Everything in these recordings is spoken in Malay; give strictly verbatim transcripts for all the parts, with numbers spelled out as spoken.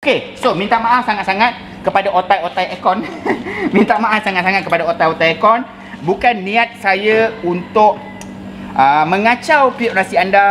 Okey, so minta maaf sangat-sangat kepada otai-otai aircon. Minta maaf sangat-sangat kepada otai-otai aircon. Bukan niat saya untuk uh, mengacau periuk nasi anda.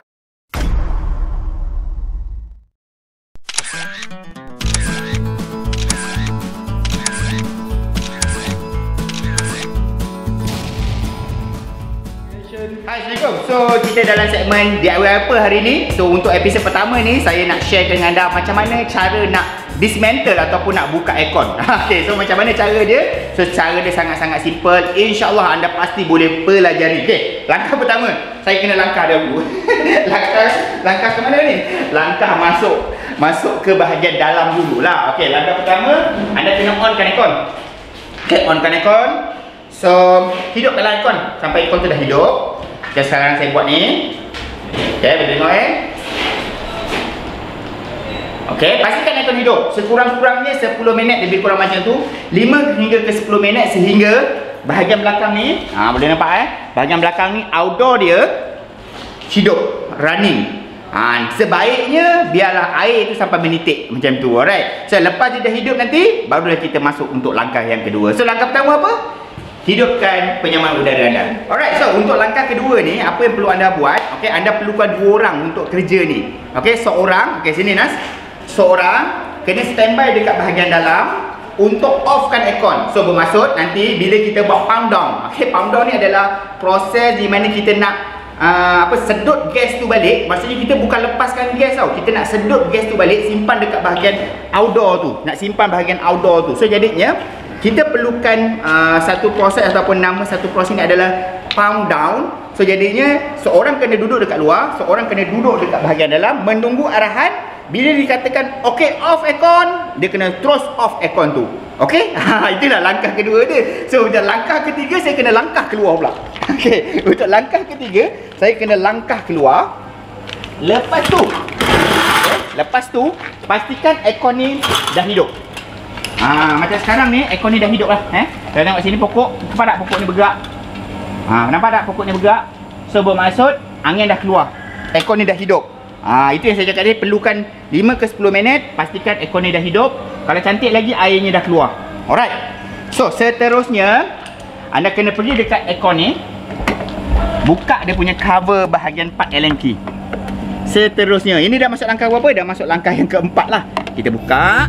Hai, Assalamualaikum. So, kita dalam segmen D I Y apa hari ni. So, untuk episod pertama ni, saya nak share dengan anda macam mana cara nak dismantle ataupun nak buka aircon. Okay, so macam mana cara dia? So, cara dia sangat-sangat simple. InsyaAllah anda pasti boleh pelajari. Okay, langkah pertama, saya kena langkah dahulu. langkah langkah ke mana ni? Langkah masuk masuk ke bahagian dalam dulu lah. Okay, langkah pertama, anda kena onkan aircon. Okay, onkan aircon. So, hidupkanlah aircon sampai aircon tu dah hidup. Okay, sekarang saya buat ni. Okay, boleh tengok eh. Okay, pastikan aircon hidup. Sekurang-kurangnya sepuluh minit, lebih kurang macam tu, lima hingga ke sepuluh minit, sehingga bahagian belakang ni, ha, boleh nampak eh, bahagian belakang ni outdoor dia hidup, running. Ha, sebaiknya biarlah air tu sampai menitik macam tu. Alright. So, lepas dia dah hidup nanti, barulah kita masuk untuk langkah yang kedua. So, langkah pertama apa? Hidupkan penyaman udara anda. Alright, so untuk langkah kedua ni, apa yang perlu anda buat? Okay, anda perlukan dua orang untuk kerja ni. Okay, seorang, okay sini Nas. Seorang kena standby dekat bahagian dalam untuk offkan aircon. So bermaksud nanti bila kita buat pump down. Okay, pump down ni adalah proses di mana kita nak uh, apa sedut gas tu balik. Maksudnya kita bukan lepaskan gas tau. Kita nak sedut gas tu balik, simpan dekat bahagian outdoor tu. Nak simpan bahagian outdoor tu. So jadinya kita perlukan uh, satu proses ataupun nama satu proses ni adalah pump down. So jadinya seorang kena duduk dekat luar, seorang kena duduk dekat bahagian dalam menunggu arahan. Bila dikatakan okey off aircon, dia kena terus off aircon tu. Okey? Itulah langkah kedua dia. So untuk langkah ketiga saya kena langkah keluar pula. Okey, untuk langkah ketiga saya kena langkah keluar. Lepas tu, okay, lepas tu pastikan aircon ni dah hidup. Ha, macam sekarang ni aircon ni dah hidup lah eh. Kita tengok sini pokok, nampak tak pokok ni bergerak? Ha, nampak tak pokok ni bergerak? So bermaksud angin dah keluar. Aircon ni dah hidup. Ha, itu yang saya cakap tadi, perlukan lima ke sepuluh minit, pastikan aircon ni dah hidup. Kalau cantik lagi airnya dah keluar. Alright. So seterusnya anda kena pergi dekat aircon ni, buka dia punya cover bahagian part Allen key. Seterusnya, ini dah masuk langkah berapa? Dah masuk langkah yang keempat lah. Kita buka.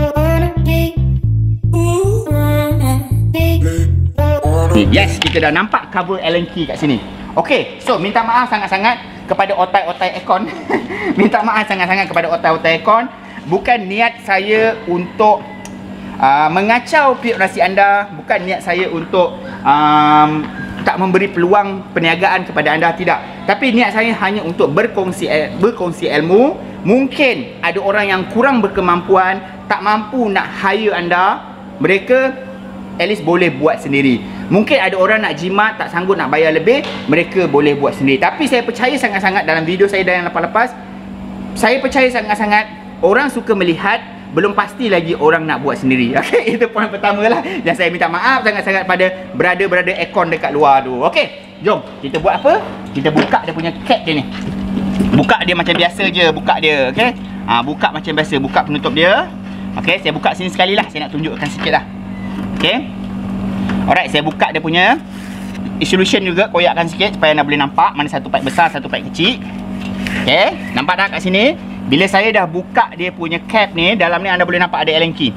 Yes, kita dah nampak cover Allen key kat sini. Okey, so minta maaf sangat-sangat kepada otai-otai aircon. Minta maaf sangat-sangat kepada otai-otai aircon. Bukan niat saya untuk uh, mengacau periuk nasi anda. Bukan niat saya untuk um, tak memberi peluang perniagaan kepada anda, tidak. Tapi niat saya hanya untuk berkongsi berkongsi ilmu. Mungkin ada orang yang kurang berkemampuan, tak mampu nak hire anda. Mereka at least boleh buat sendiri. Mungkin ada orang nak jimat, tak sanggup nak bayar lebih, mereka boleh buat sendiri. Tapi saya percaya sangat-sangat dalam video saya dah yang lepas-lepas, saya percaya sangat-sangat orang suka melihat, belum pasti lagi orang nak buat sendiri. Okay, itu poin pertama lah. Dan saya minta maaf sangat-sangat pada brother-brother aircon dekat luar tu. Okay, jom kita buat apa? Kita buka dia punya cap dia ni. Buka dia macam biasa je, buka dia. Okay, ha, buka macam biasa, buka penutup dia. Okay, saya buka sini sekali lah, saya nak tunjukkan sikit lah. Okay, alright, saya buka dia punya solution juga, koyakkan sikit supaya anda boleh nampak mana satu pipe besar, satu pipe kecil. Okay, nampak tak kat sini? Bila saya dah buka dia punya cap ni, dalam ni anda boleh nampak ada Allen key.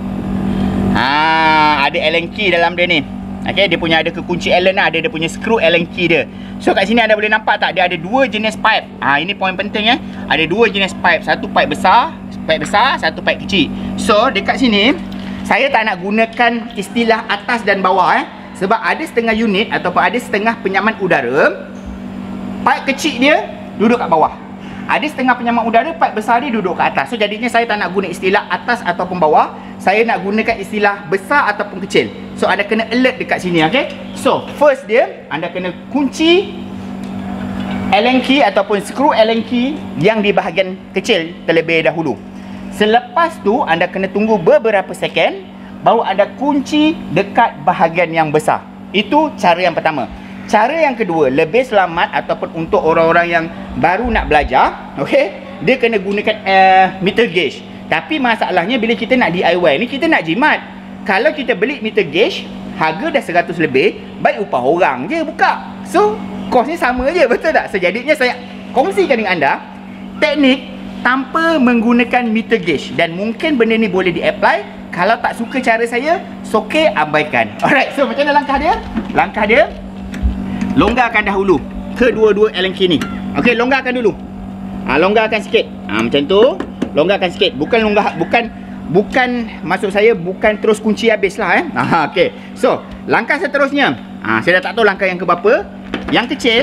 Ha, ada Allen key dalam dia ni. Okay, dia punya ada kekunci Allen lah, ada dia punya screw Allen key dia. So kat sini anda boleh nampak tak, dia ada dua jenis pipe. Ha, ini poin penting eh. Ada dua jenis pipe, satu pipe besar, pipe besar, satu pipe kecil. So dekat sini saya tak nak gunakan istilah atas dan bawah eh. Sebab ada setengah unit ataupun ada setengah penyaman udara, pipe kecil dia duduk kat bawah. Ada setengah penyaman udara, pipe besar dia duduk kat atas. So jadinya saya tak nak guna istilah atas ataupun bawah. Saya nak gunakan istilah besar ataupun kecil. So anda kena alert dekat sini, okay. So first dia, anda kena kunci Allen key ataupun screw Allen key yang di bahagian kecil terlebih dahulu. Selepas tu anda kena tunggu beberapa second, baru anda kunci dekat bahagian yang besar. Itu cara yang pertama. Cara yang kedua, lebih selamat ataupun untuk orang-orang yang baru nak belajar, okey, dia kena gunakan uh, meter gauge. Tapi masalahnya bila kita nak D I Y ni, kita nak jimat. Kalau kita beli meter gauge, harga dah seratus lebih, baik upah orang je buka. So, kos ni sama je, betul tak? Sejadinya saya kongsikan dengan anda teknik tanpa menggunakan meter gauge. Dan mungkin benda ni boleh di-apply. Kalau tak suka cara saya, soke abaikan. Alright, so macam mana langkah dia? Langkah dia, longgarkan dahulu kedua-dua Allen key ni. Okey, longgarkan dulu. Ha, longgarkan sikit. Ha, macam tu. Longgarkan sikit. Bukan longgar, bukan bukan maksud saya bukan terus kunci habis lah eh. Ha, okey. So, langkah seterusnya. Ha, saya dah tak tahu langkah yang ke berapa. Yang kecil,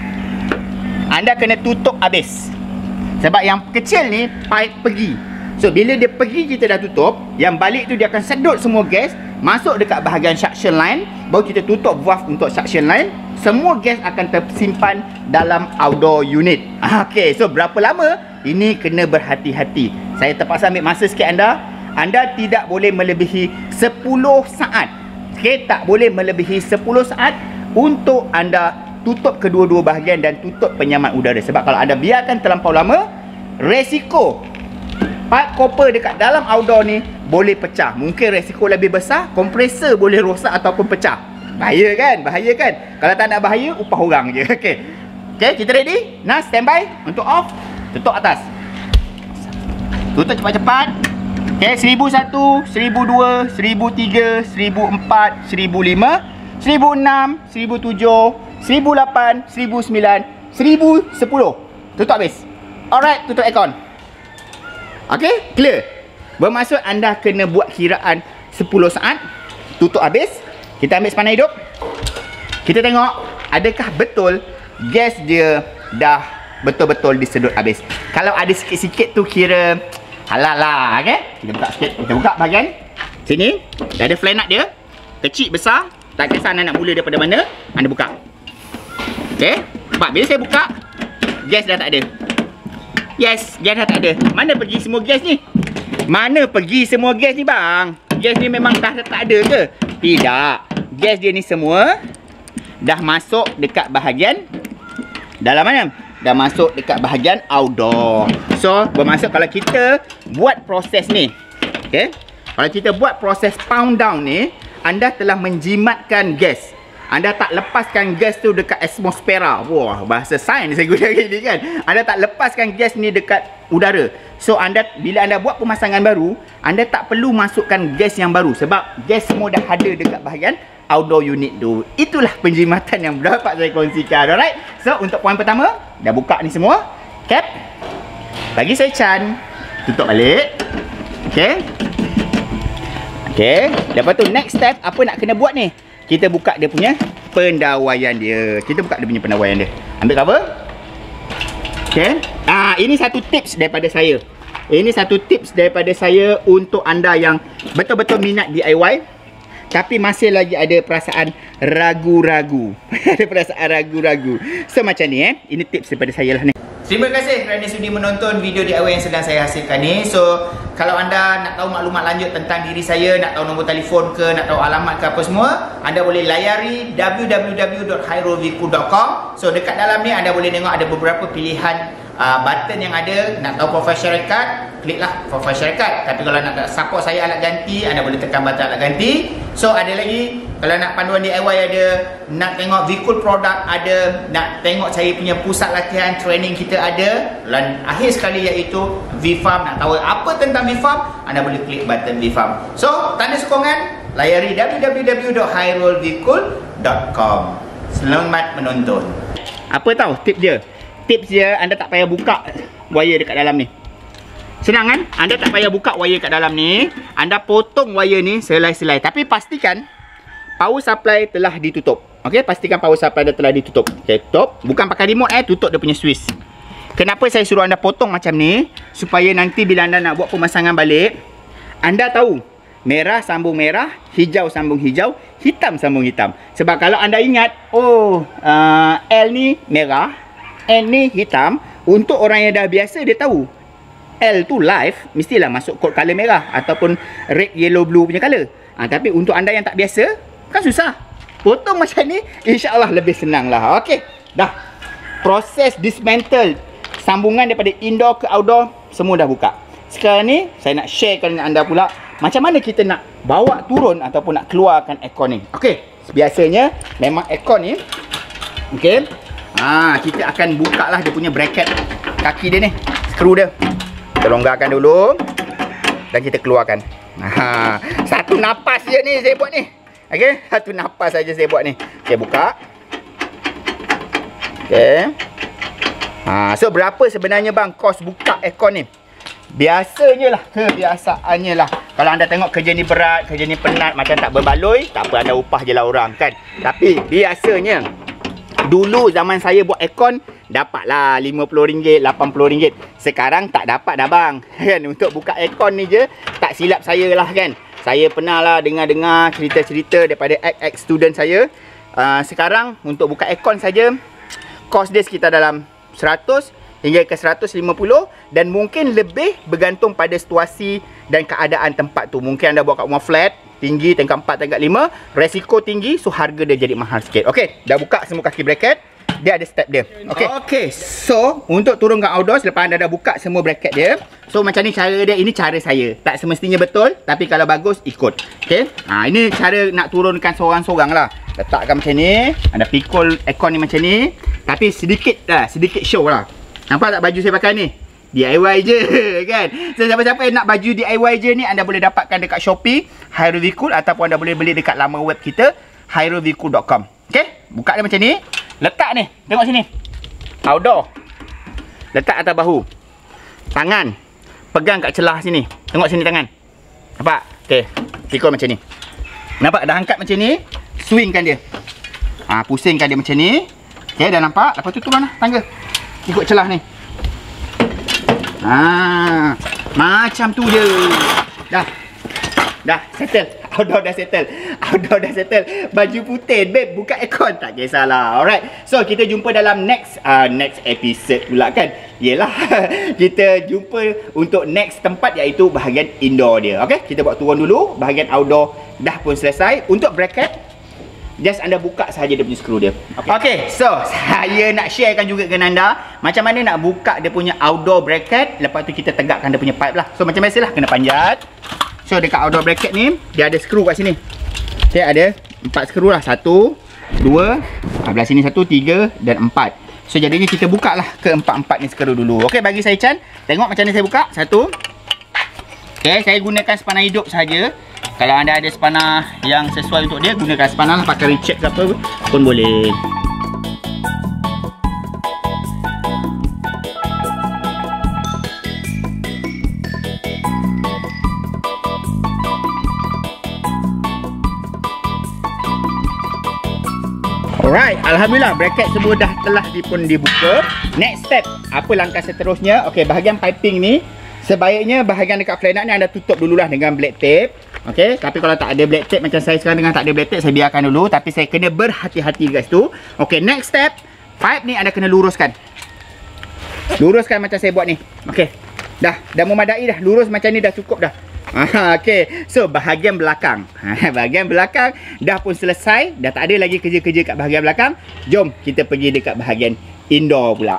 anda kena tutup habis. Sebab yang kecil ni pipe pergi. So, bila dia pergi kita dah tutup, yang balik tu dia akan sedut semua gas masuk dekat bahagian suction line. Baru kita tutup valve untuk suction line. Semua gas akan tersimpan dalam outdoor unit. Okey, so berapa lama? Ini kena berhati-hati. Saya terpaksa ambil masa sikit anda. Anda tidak boleh melebihi sepuluh saat. Okey, tak boleh melebihi sepuluh saat untuk anda tutup kedua-dua bahagian dan tutup penyaman udara. Sebab kalau anda biarkan terlampau lama, resiko pipe copper dekat dalam outdoor ni boleh pecah. Mungkin resiko lebih besar, kompresor boleh rosak ataupun pecah. Bahaya kan? Bahaya kan? Kalau tak nak bahaya, upah orang je. Okey. Okey, kita ready? Nah, standby untuk off. Tutup atas. Tutup cepat-cepat. Okey, seribu satu, seribu dua, seribu tiga, seribu empat, seribu lima, seribu enam, seribu tujuh, seribu lapan, seribu sembilan, seribu sepuluh. Tutup habis. Alright, tutup aircon. Okey, clear. Bermaksud anda kena buat kiraan sepuluh saat. Tutup habis. Kita ambil sepanah hidup. Kita tengok adakah betul gas dia dah betul-betul disedut habis. Kalau ada sikit-sikit tu kira halal lah, okay? Kita buka sikit. Kita buka bahagian sini. Dah ada flare nut dia. Kecil, besar. Tak kisah anda nak mula daripada mana, anda buka. Okay? Sebab bila saya buka, gas dah tak ada. Yes, gas dah tak ada. Mana pergi semua gas ni? Mana pergi semua gas ni bang? Gas ni memang dah tak ada ke? Tidak. Gas dia ni semua dah masuk dekat bahagian dalam mana? Dah masuk dekat bahagian outdoor. So, bermaksud kalau kita buat proses ni, okay? Kalau kita buat proses pound down ni, anda telah menjimatkan gas. Anda tak lepaskan gas tu dekat atmosfera. Wah, bahasa sains saya guna ni kan. Anda tak lepaskan gas ni dekat udara. So, anda bila anda buat pemasangan baru, anda tak perlu masukkan gas yang baru. Sebab gas semua dah ada dekat bahagian outdoor unit tu. Itulah penjimatan yang dapat saya kongsikan. Alright. So, untuk poin pertama, dah buka ni semua. Cap. Bagi saya Chan. Tutup balik. Okay. Okay. Lepas tu next step, apa nak kena buat ni? Kita buka dia punya pendawaian dia. Kita buka dia punya pendawaian dia. Ambil cover. Okay. Ah, ini satu tips daripada saya. Ini satu tips daripada saya untuk anda yang betul-betul minat D I Y. Tapi masih lagi ada perasaan ragu-ragu. Ada perasaan ragu-ragu. So macam ni eh. Ini tips daripada saya lah ni. Terima kasih kerana sudi menonton video D I Y yang sedang saya hasilkan ni. So, kalau anda nak tahu maklumat lanjut tentang diri saya, nak tahu nombor telefon ke, nak tahu alamat ke apa semua, anda boleh layari w w w dot hairul viku dot com. So, dekat dalam ni anda boleh tengok ada beberapa pilihan uh, button yang ada. Nak tahu profil syarikat, kliklah profil syarikat. Tapi kalau nak support saya alat ganti, anda boleh tekan button alat ganti. So, ada lagi, kalau nak panduan D I Y ada, nak tengok Vikul produk ada, nak tengok saya punya pusat latihan training kita ada, dan akhir sekali iaitu V-Farm. Nak tahu apa tentang V-Farm, anda boleh klik button V-Farm. So, tanda sokongan, layari w w w dot hairul vikul dot com. Selamat menonton. Apa tahu tip dia? Tips dia, anda tak payah buka wire dekat dalam ni. Senang kan? Anda tak payah buka wire kat dalam ni. Anda potong wire ni selai-selai. Tapi pastikan power supply telah ditutup. Okey, pastikan power supply dia telah ditutup. Okey, tutup. Bukan pakai remote eh, tutup dia punya switch. Kenapa saya suruh anda potong macam ni? Supaya nanti bila anda nak buat pemasangan balik, anda tahu merah sambung merah, hijau sambung hijau, hitam sambung hitam. Sebab kalau anda ingat, oh, uh, L ni merah, N ni hitam, untuk orang yang dah biasa dia tahu L tu live, mestilah masuk kod color merah ataupun red, yellow, blue punya color. Ha, tapi untuk anda yang tak biasa, kan susah. Potong macam ni, insya-Allah lebih senang lah. Okey, dah. Proses dismantle sambungan daripada indoor ke outdoor semua dah buka. sekarang ni saya nak sharekan dengan anda pula macam mana kita nak bawa turun ataupun nak keluarkan aircon ni. Okey, biasanya memang aircon ni, okey, ha, kita akan buka lah dia punya bracket kaki dia ni, skru dia. Kita longgarkan dulu dan kita keluarkan. Ha, satu napas je ni saya buat ni. Okey, satu napas saja saya buat ni. Okey, buka. Okey. Ha, so berapa sebenarnya bang kos buka aircon ni? Biasanya lah, kebiasaannya lah. Kalau anda tengok kerja ni berat, kerja ni penat, macam tak berbaloi, tak apa, anda upah je lah orang kan. Tapi biasanya dulu zaman saya buat aircon, dapatlah lima puluh ringgit, lapan puluh ringgit. Sekarang tak dapat dah bang. Kan, untuk buka aircon ni je, tak silap saya lah kan. Saya pernah lah dengar-dengar cerita-cerita daripada ex-ex student saya. uh, Sekarang untuk buka aircon saja, kos dia sekitar dalam seratus hingga ke seratus lima puluh, dan mungkin lebih bergantung pada situasi dan keadaan tempat tu. Mungkin anda buat kat rumah flat tinggi, tingkat empat, tingkat lima, resiko tinggi, so harga dia jadi mahal sikit. Okey, dah buka semua kaki bracket, dia ada step dia. Okey. Okey, so untuk turunkan outdoor selepas anda dah buka semua bracket dia, so macam ni cara dia. Ini cara saya, tak semestinya betul, tapi kalau bagus ikut. Okey, ha, ini cara nak turunkan seorang-seorang lah. Letakkan macam ni, anda pikul aircon ni macam ni, tapi sedikit lah, sedikit show lah. Nampak tak baju saya pakai ni? D I Y je kan. So siapa-siapa yang nak baju D I Y je ni, anda boleh dapatkan dekat Shopee, Hairul Vikul, ataupun anda boleh beli dekat laman web kita hairul vikul dot com. Okey, buka dia macam ni. Letak ni, tengok sini. Outdoor. Letak atas bahu. Tangan pegang kat celah sini. Tengok sini tangan. Nampak? Okey, pikul macam ni. Nampak dah angkat macam ni, swingkan dia. Ha, pusingkan dia macam ni. Okey, dah nampak? Lepas tu turun lah tangga. Ikut celah ni. Ha, macam tu je. Dah. Dah settle. Outdoor dah settle. Outdoor dah settle. Baju putih, babe, buka aircon, tak kisahlah. Alright. So kita jumpa dalam next uh, next episode pula kan. Yelah. Kita jumpa untuk next tempat, iaitu bahagian indoor dia. Okay, kita buat turun dulu. Bahagian outdoor dah pun selesai. Untuk bracket, just anda buka sahaja dia punya skru dia. Okay. Okay, so saya nak sharekan juga dengan anda macam mana nak buka dia punya outdoor bracket. Lepas tu kita tegakkan dia punya pipe lah. So macam biasalah, kena panjat. So dekat outdoor bracket ni, dia ada skru kat sini. Okay, ada empat skru lah. Satu, dua, belah sini satu, tiga dan empat. So jadinya kita buka lah ke empat-empat ni skru dulu. Okay, bagi saya Chan, tengok macam mana saya buka. Satu. Okay, saya gunakan spanner hidup saja. Kalau anda ada spanner yang sesuai untuk dia, gunakan spanner lah, pakai Richard ke apa pun boleh. Alright, alhamdulillah bracket semua dah telah pun dibuka. Next step, apa langkah seterusnya? Okey, bahagian piping ni sebaiknya bahagian dekat flat nut ni anda tutup dululah dengan black tape. Okey, tapi kalau tak ada black tape macam saya sekarang dengan tak ada black tape, saya biarkan dulu, tapi saya kena berhati-hati guys tu. Okey, next step, pipe ni anda kena luruskan. Luruskan macam saya buat ni. Okey. Dah, dah memadai dah. Lurus macam ni dah cukup dah. Ah, okey. So bahagian belakang. Bahagian belakang dah pun selesai, dah tak ada lagi kerja-kerja kat bahagian belakang. Jom kita pergi dekat bahagian indoor pula.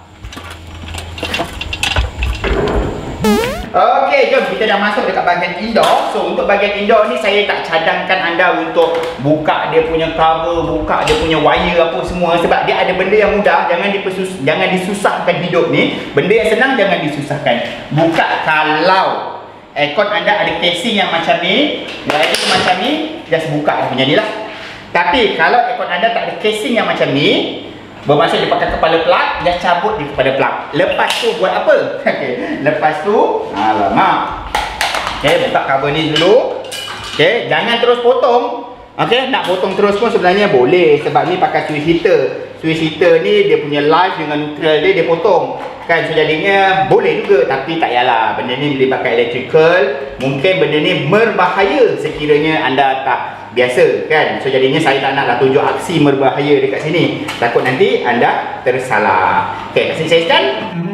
Okey, jom kita dah masuk dekat bahagian indoor. So untuk bahagian indoor ni saya tak cadangkan anda untuk buka dia punya cover, buka dia punya wire apa semua, sebab dia ada benda yang mudah. Jangan dipesus jangan disusahkan hidup ni. Benda yang senang jangan disusahkan. Buka kalau aircon anda ada casing yang macam ni, wire macam ni, just buka dia punya ni lah. Tapi kalau aircon anda tak ada casing yang macam ni, bermaksud dia pakai kepala plug, dia cabut di kepala plug. Lepas tu buat apa? Okey, lepas tu, alamak. Okey, buka cover ni dulu. Okey, jangan terus potong. Okey, nak potong terus pun sebenarnya boleh, sebab ni pakai switch heater. Switch heater ni dia punya live dengan neutral dia, dia potong. Kan, so jadinya boleh juga, tapi tak yalah. Benda ni boleh pakai electrical. Mungkin benda ni berbahaya sekiranya anda tak biasa kan. So jadinya saya tak naklah tunjuk aksi berbahaya dekat sini. Takut nanti anda tersalah. Okey, kasih saya stand.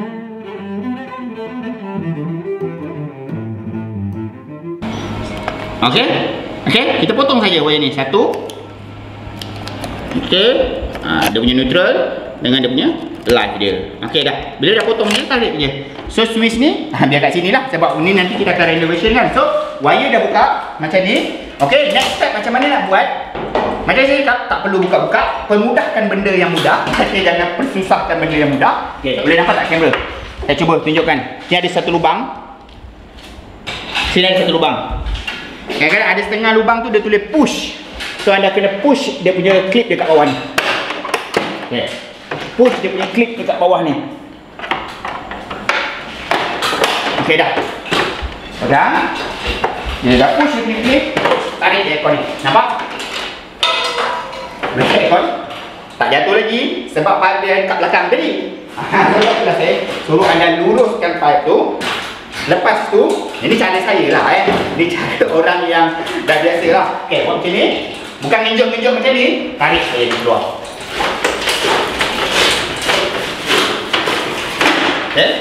Okey. Okey, kita potong saja wire ni. Satu. Okey. Ha, dia punya neutral dengan dia punya live dia. Okey dah. Bila dah potong dia, tarik je. So switch ni ha, biar kat sini lah, sebab ni nanti kita akan renovation kan. So wire dah buka macam ni. Okey, next step macam mana nak buat? Macam saya cakap, tak perlu buka-buka, permudahkan benda yang mudah. Okey, jangan persusahkan benda yang mudah. Okey, boleh nampak tak kamera? Saya cuba tunjukkan. Ni ada satu lubang. Sini ada satu lubang. Kadang-kadang ada setengah lubang tu dia tulis push. So anda kena push dia punya clip dekat bawah ni. Okey. Push dia punya clip dekat bawah ni. Okey dah. Dah. Dia dah push dia punya clip, tarik dia aircon ni. Nampak? Boleh aircon. Tak jatuh lagi sebab pipe dia kat belakang tadi. Ha, sebab itulah saya suruh anda luruskan pipe tu. Lepas tu, ini cara saya lah eh. Ini cara orang yang dah biasa lah. Okey, buat macam ni. Bukan ngenjok-ngenjok macam ni. Tarik dia keluar. Okey.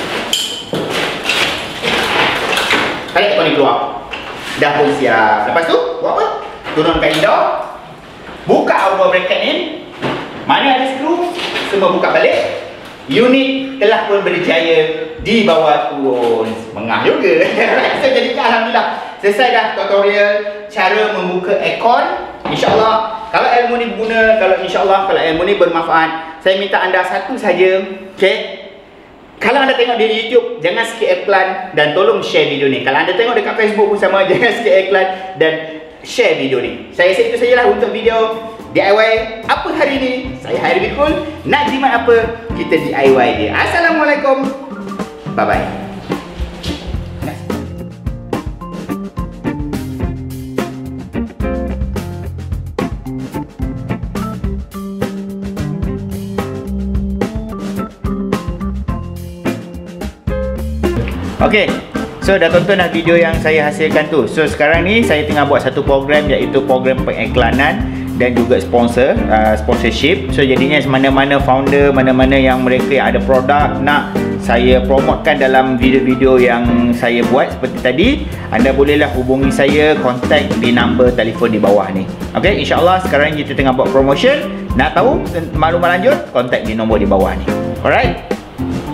Tarik aircon ni keluar. Dah pun siap. Lepas tu, buat apa? Turunkan indoor. Buka outdoor bracket ni. Mana ada skru, semua buka balik. Unit telah pun berjaya dibawa turun. Mengah juga. So jadi alhamdulillah selesai dah tutorial cara membuka aircon. InsyaAllah kalau ilmu ni berguna, kalau insyaAllah kalau ilmu ni bermanfaat, saya minta anda satu saja. Okay, kalau anda tengok di YouTube, jangan skip iklan dan tolong share video ni. Kalau anda tengok dekat Facebook pun sama, jangan skip iklan dan share video ni. Saya rasa itu sajalah untuk video D I Y apa hari ni. Saya Hairi Bikul. Nak jimat apa, kita D I Y dia. Assalamualaikum. Bye bye. Okay, so dah tonton dah video yang saya hasilkan tu. So sekarang ni saya tengah buat satu program, iaitu program pengiklanan dan juga sponsor, uh, sponsorship. So jadinya mana-mana founder, mana-mana yang mereka yang ada produk nak saya promotekan dalam video-video yang saya buat seperti tadi, anda bolehlah hubungi saya, kontak di nombor telefon di bawah ni. Okay, insyaAllah sekarang kita tengah buat promotion. Nak tahu maklumat lanjut, kontak di nombor di bawah ni. Alright.